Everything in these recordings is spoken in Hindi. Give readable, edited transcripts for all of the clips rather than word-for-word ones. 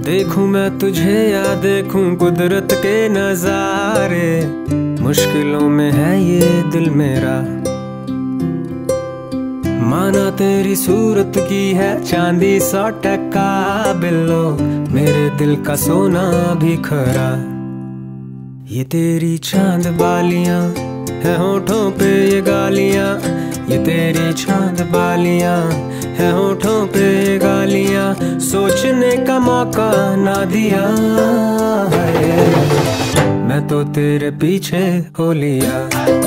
देखूं मैं तुझे या देखूं कुदरत के नजारे, मुश्किलों में है ये दिल मेरा। माना तेरी सूरत की है चांदी 100% बिल्लो, मेरे दिल का सोना भी खरा। ये तेरी चांद बालियां है होठों पे ये गालियां, ये तेरी चांद बालियां है होठों पे ये गालियां, सोचने का मौका ना दिया है। मैं तो तेरे पीछे हो लिया,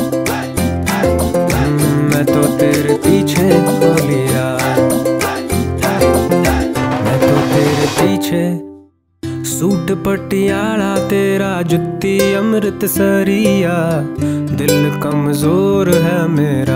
मैं तो तेरे पीछे हो लिया, मैं तो तेरे पीछे। सूट पटियाला तेरा जुत्ती अमृतसरिया, दिल कमजोर है मेरा।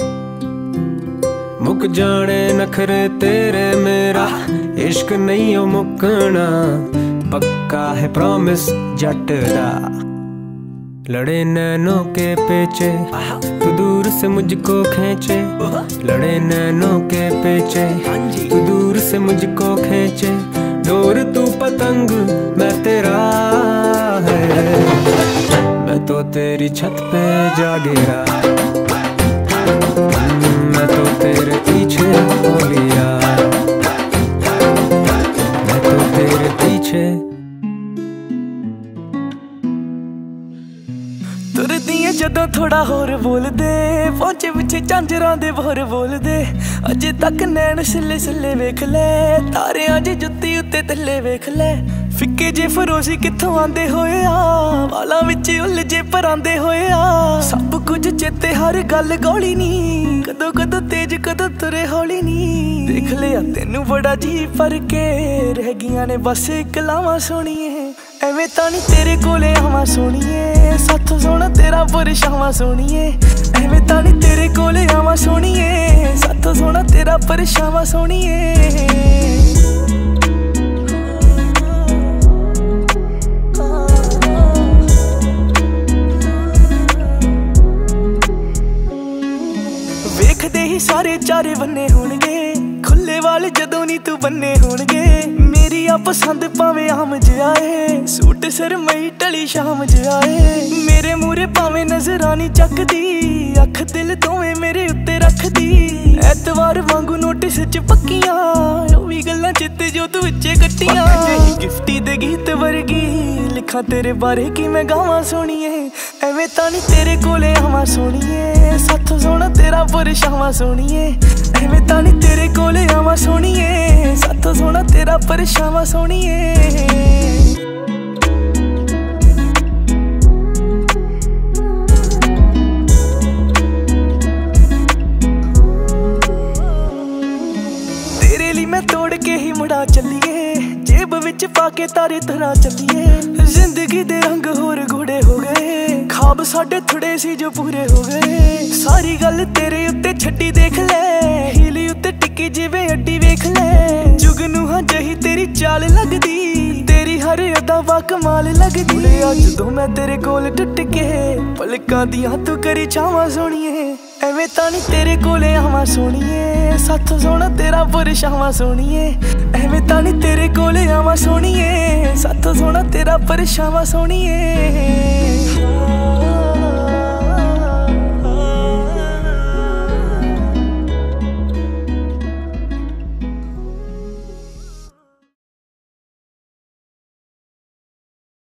मुक जाने नखरे तेरे मेरा, इश्क नहीं हो मुकना, पक्का है प्रॉमिस जट दा। लड़े नैनों के पेचे तू दूर से मुझको खींचे, लड़े नैनों के पेचे तू दूर से मुझको खींचे। डोर तू पतंग मैं तेरा है, मैं तो तेरी छत पे जा गिरा, मैं तो तेरे पीछे हो लिया, मैं तो तेरे पीछे। तुरदियां जदों थोड़ा होर बोल दे, पहुंचे पिछे झांजरां दे बोर बोल दे। अजे तक नैन सिले सिले वेख ले, तारे अजे जुत्ती उत्ते थल्ले वेख ले। फिक्के जे फरोशी कित्थों आंदे होए आ, वालां विच उलझे परांदे होए आ। सब कुछ चेते हर गल गौली नी, कदों कदों तेज कदों तुरे हौली नी। देख लिया तेनू बड़ा जी पर के, रह गियां ने बस कलावां सोहणिए। एवें तां नी तेरे कोले आवां सोहणिए, साथों सोहना तेरा परछावां सोहणिए। एवें तां नी तेरे कोले आवां सोहणिए, साथों सोहना तेरा परछावां सोहणिए। वेखदे ही सारे चारे बन्ने होणगे, खुले वाल जदों नी तू बन्ने होणगे। मेरी आ पसंद भावें आम जाए, सूट सरमई टली शाम जाए। मेरे मूरे भावें नजरां नी चकदी, अख दिल दोवें मेरे उत्ते रखदी। ऐतवार वांगू नोटिस च पक्कियां, ओह वी गल्लां चित्ते जो तू विचे कट्टियां। गिफ्टी दे गीत वर्गी लिखां तेरे बारे कि मैं गावां सोहणिए। एवें तां नी तेरे कोले आवां सोहणिए, साथों सोहना तेरा परछावां सोहणिए। एवें तां नी तेरे कोले आवां सोहणिए, साथों सोहना तेरा परछावां सोहणिए। तेरे लिए मैं तोड़ के ही मुड़ा चलिए, जेब विच पाके तारे तरह चलिए। जिंदगी दे रंग होर घोड़े हो गए, ख्वाब साडे थोड़े सी जो पूरे हो गए। सारी गल तेरे उत्ते छड्डी देख ले, हीली उत्ते टिकी जिवें अड्डी वेख ले। जुगनू हाँ जही तेरी चाल लगदी, तेरी हर अदा वा कमाल लगदी। जदों मैं तेरे कोल टुट के, पलकां दियां तू करी छावां सोहणिए। एवें तां नी तेरे कोले आवां सोहणिए, साथों सोहना तेरा परछावां सोहणिए। एवें तां नी तेरे कोले आवां सोहणिए, साथों सोहना तेरा परछावां सोहणिए।